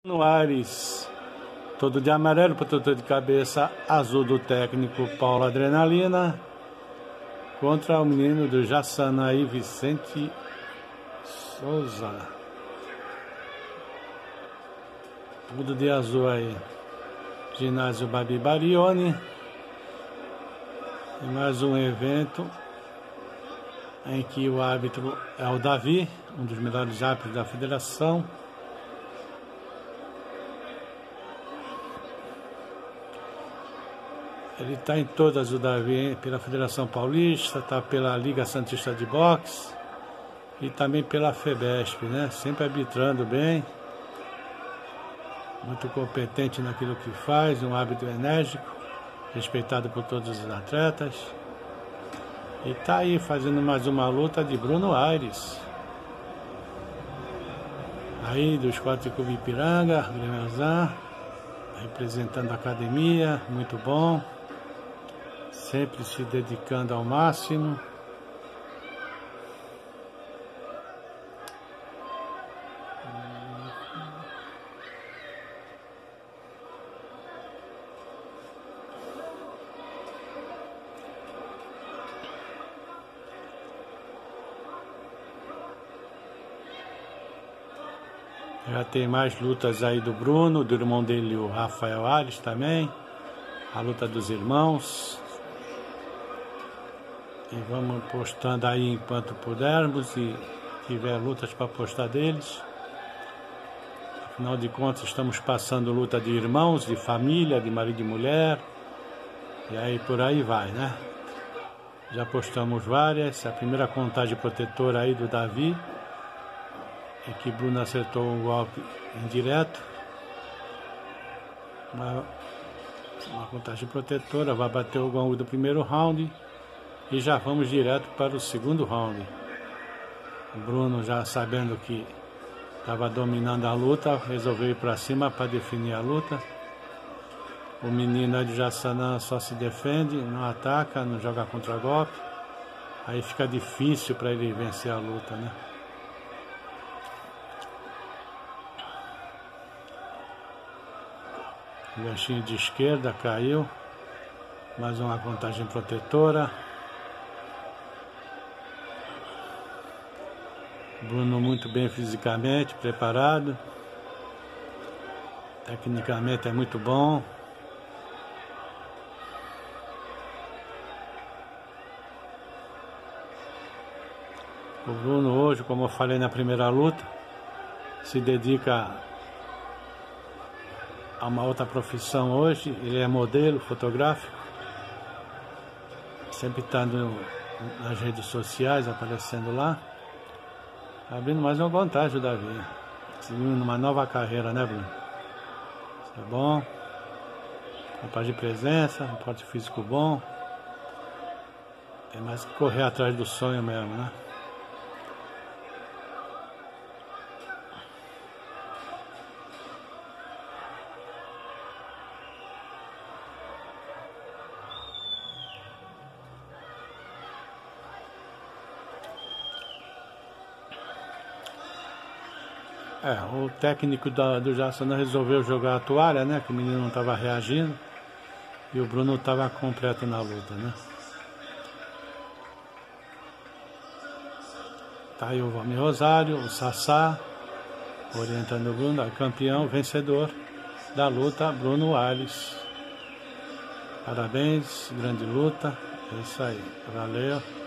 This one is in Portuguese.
No Ares, todo de amarelo, protetor de cabeça azul do técnico Paulo Adrenalina, contra o menino do Jaçanaí, Vicente Souza. Tudo de azul aí. Ginásio Babi Barione. E mais um evento em que o árbitro é o Davi, um dos melhores árbitros da federação. Ele está em todas, o Davi, pela Federação Paulista, está pela Liga Santista de Boxe e também pela FEBESP, né? Sempre arbitrando bem, muito competente naquilo que faz, um árbitro enérgico, respeitado por todos os atletas. E está aí fazendo mais uma luta de Bruno Aires. Aí dos quatro de Clube Ipiranga, Grêmio, representando a academia, muito bom. Sempre se dedicando ao máximo. Já tem mais lutas aí do Bruno, do irmão dele, o Rafael Ares também. A luta dos irmãos. E vamos postando aí enquanto pudermos e tiver lutas para postar deles. Afinal de contas, estamos passando luta de irmãos, de família, de marido e mulher. E aí por aí vai, né? Já postamos várias. A primeira contagem protetora aí do Davi. É que Bruno acertou um golpe indireto. Uma contagem protetora. Vai bater o gongo do primeiro round. E já vamos direto para o segundo round. O Bruno, já sabendo que estava dominando a luta, resolveu ir para cima para definir a luta. O menino de Jaçanã só se defende, não ataca, não joga contra-golpe. Aí fica difícil para ele vencer a luta, né? O ganchinho de esquerda caiu. Mais uma contagem protetora. Bruno muito bem fisicamente, preparado. Tecnicamente é muito bom. O Bruno hoje, como eu falei na primeira luta, se dedica a uma outra profissão hoje. Ele é modelo fotográfico. Sempre está nas redes sociais, aparecendo lá. Abrindo mais uma vantagem o Davi. Seguindo uma nova carreira, né, Bruno? Isso é bom. Capaz de presença, um porte físico bom. Tem mais que correr atrás do sonho mesmo, né? O técnico do Jaçanã resolveu jogar a toalha, né? Que o menino não estava reagindo. E o Bruno estava completo na luta, né? Tá aí o Valmir Rosário, o Sassá, orientando o Bruno, campeão, vencedor da luta, Bruno Ares. Parabéns, grande luta. É isso aí. Valeu.